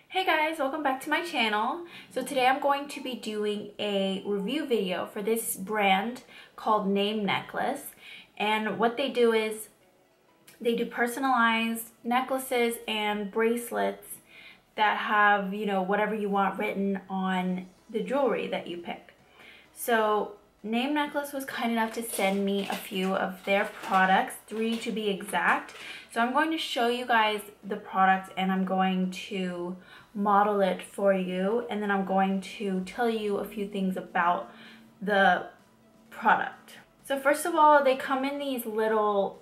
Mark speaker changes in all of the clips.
Speaker 1: Hey guys, welcome back to my channel. So today I'm going to be doing a review video for this brand called Name Necklace. And what they do is they do personalized necklaces and bracelets that have, whatever you want written on the jewelry that you pick. So Name Necklace was kind enough to send me a few of their products, 3 to be exact. So I'm going to show you guys the product and I'm going to model it for you, and then I'm going to tell you a few things about the product. So first of all, they come in these little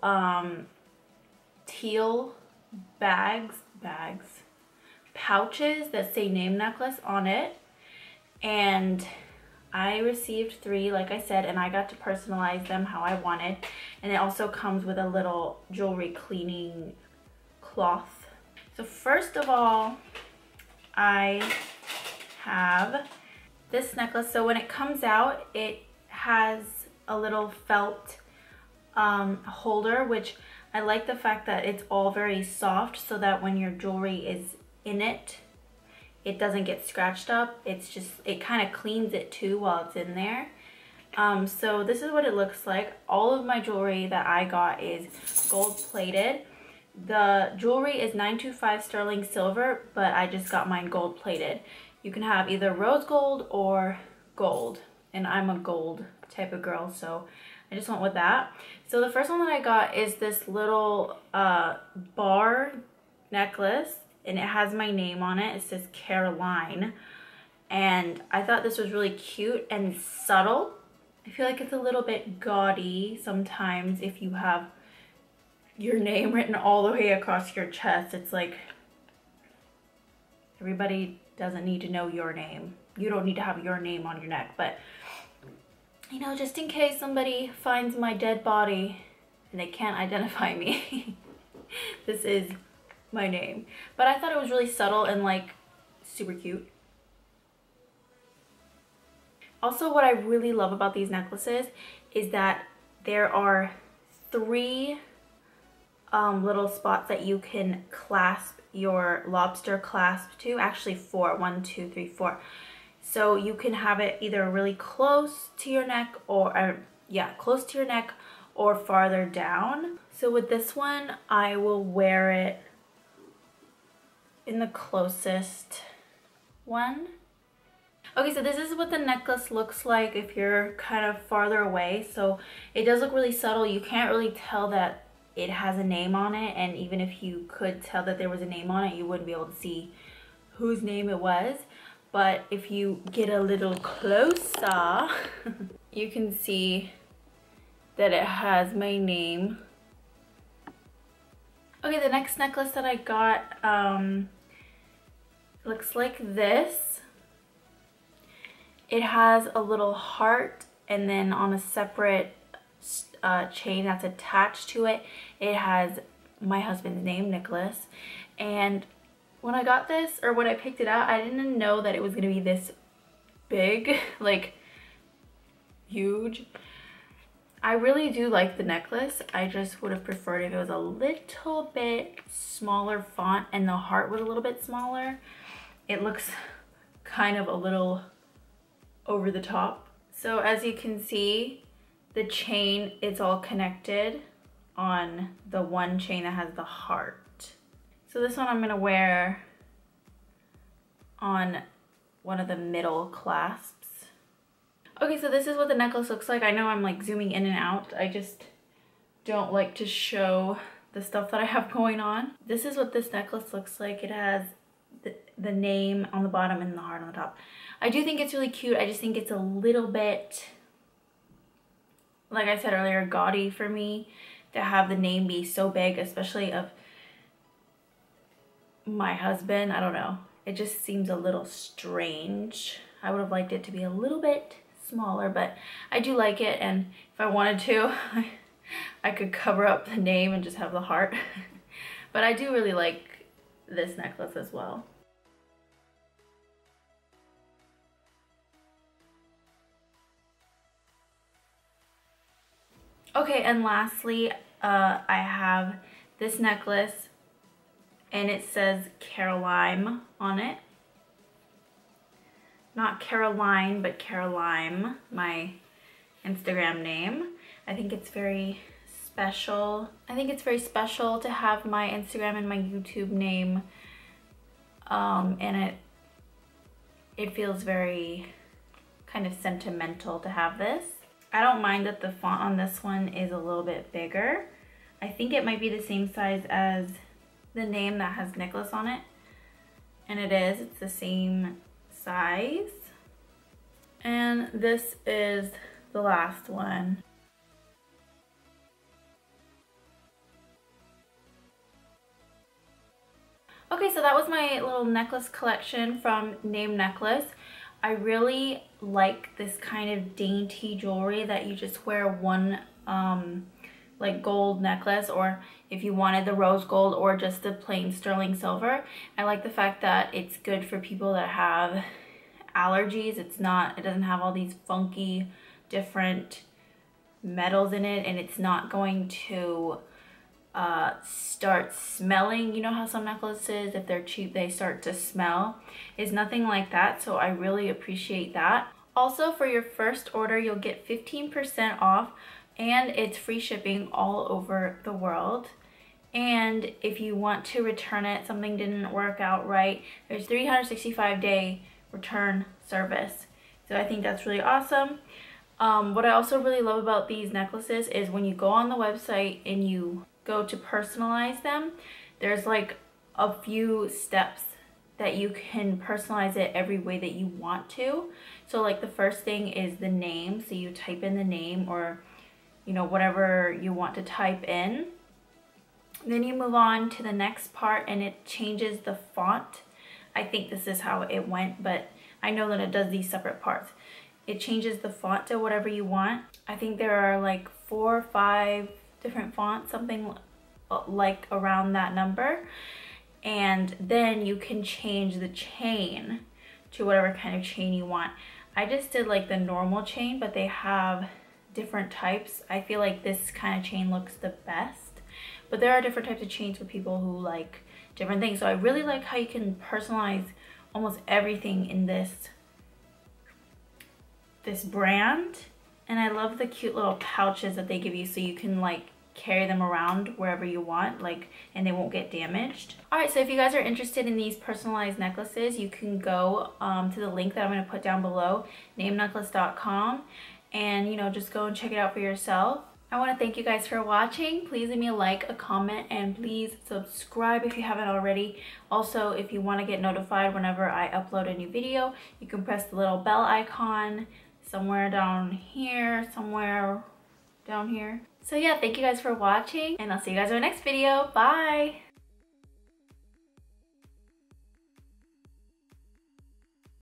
Speaker 1: teal pouches that say Name Necklace on it, and I received 3, like I said, and I got to personalize them how I wanted. And it also comes with a little jewelry cleaning cloth. So first of all, I have this necklace. So when it comes out, it has a little felt holder, which I like the fact that it's all very soft so that when your jewelry is in it, it doesn't get scratched up. It kind of cleans it too while it's in there. So this is what it looks like. All of my jewelry that I got is gold plated. The jewelry is 925 sterling silver, but I just got mine gold plated. You can have either rose gold or gold, and I'm a gold type of girl, so I just went with that. So the first one that I got is this little bar necklace, and it has my name on it. It says Caroline, and I thought this was really cute and subtle. I feel like it's a little bit gaudy sometimes if you have your name written all the way across your chest. It's like everybody doesn't need to know your name. You don't need to have your name on your neck, but just in case somebody finds my dead body and they can't identify me, this is my name. But I thought it was really subtle and like super cute. Also, what I really love about these necklaces is that there are 3 little spots that you can clasp your lobster clasp to. Actually 4, 1, 2, 3, 4. So you can have it either really close to your neck or close to your neck or farther down. So with this one, I will wear it in the closest one. Okay, so this is what the necklace looks like if you're kind of farther away. So it does look really subtle. You can't really tell that it has a name on it, and even if you could tell that there was a name on it, you wouldn't be able to see whose name it was. But if you get a little closer, you can see that it has my name. Okay, the next necklace that I got looks like this. It has a little heart, and then on a separate chain that's attached to it, it has my husband's name, Nicholas. And when I got this, or when I picked it out, I didn't know that it was gonna be this big, like huge. I really do like the necklace. I just would have preferred if it was a little bit smaller font and the heart was a little bit smaller. It looks kind of a little over the top. So as you can see, the chain is all connected on the one chain that has the heart. So this one I'm gonna wear on one of the middle clasps. Okay, so this is what the necklace looks like. I know I'm like zooming in and out. I just don't like to show the stuff that I have going on. This is what this necklace looks like. It has the name on the bottom and the heart on the top. I do think it's really cute. I just think it's a little bit, like I said earlier, gaudy for me to have the name be so big, especially of my husband. I don't know. It just seems a little strange. I would have liked it to be a little bit smaller, but I do like it, and if I wanted to, I could cover up the name and just have the heart. But I do really like this necklace as well. Okay, and lastly, I have this necklace and it says Carolime on it. Not Caroline, but Carolime, my Instagram name. I think it's very special. I think it's very special to have my Instagram and my YouTube name, and it feels very kind of sentimental to have this. I don't mind that the font on this one is a little bit bigger. I think it might be the same size as the name that has necklace on it, and it is. It's the same size. And this is the last one. Okay, so that was my little necklace collection from Name Necklace. I really like this kind of dainty jewelry that you just wear one like gold necklace, or if you wanted the rose gold or just the plain sterling silver. I like the fact that it's good for people that have allergies. It doesn't have all these funky different metals in it, and it's not going to start smelling. You know how some necklaces, if they're cheap, they start to smell? It's nothing like that, so I really appreciate that. Also, for your first order, you'll get 15% off, and it's free shipping all over the world. And if you want to return it, something didn't work out right, there's 365-day return service. So I think that's really awesome. What I also really love about these necklaces is when you go on the website and you go to personalize them, there's like a few steps that you can personalize it every way that you want to. So like the first thing is the name. So you type in the name, or you know, whatever you want to type in. Then you move on to the next part and it changes the font. I think this is how it went, but I know that it does these separate parts. It changes the font to whatever you want. I think there are like 4 or 5 different fonts, something like around that number. And then you can change the chain to whatever kind of chain you want. I just did like the normal chain, but they have different types. I feel like this kind of chain looks the best, but there are different types of chains for people who like different things. So I really like how you can personalize almost everything in this brand. And I love the cute little pouches that they give you, so you can like carry them around wherever you want, like, and they won't get damaged. All right, so if you guys are interested in these personalized necklaces, you can go to the link that I'm going to put down below, namenecklace.com, and you know, just go and check it out for yourself. I want to thank you guys for watching. Please leave me a like, a comment, and please subscribe if you haven't already. Also, if you want to get notified whenever I upload a new video, you can press the little bell icon somewhere down here, somewhere down here. So yeah, thank you guys for watching, and I'll see you guys in the next video. Bye!